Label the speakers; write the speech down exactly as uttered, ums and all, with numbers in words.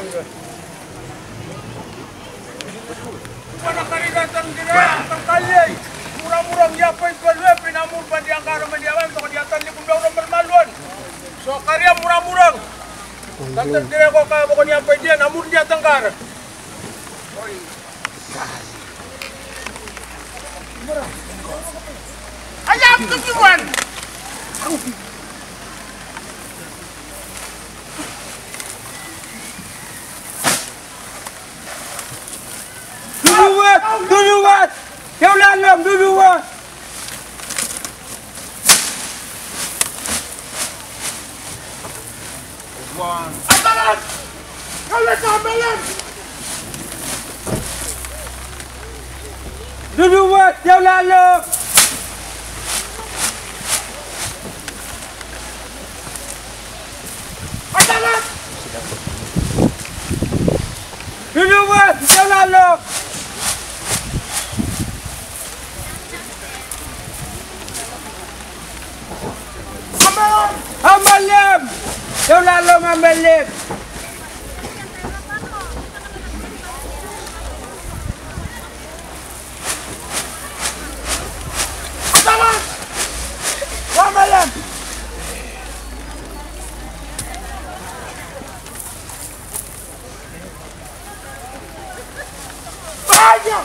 Speaker 1: Mana kali datang dia terkali murah-murah siapa itu dua pinamun pada angkara mendiawan untuk diatan di bunda orang bermaluan. So karya murah-murah. Datang dia kok pokoknya apa dia namun dia tengkar. Ayam tujuan.
Speaker 2: Duluan, duluan, yang dalam duluan.
Speaker 1: Atalan, kalau sampelan.
Speaker 2: Duluan, yang dalam.
Speaker 1: Atalan.
Speaker 2: Duluan, yang dalam. Ambil lem, yang lalu ambil lem.
Speaker 1: Atalan.
Speaker 2: Ambil lem.
Speaker 1: Banyak.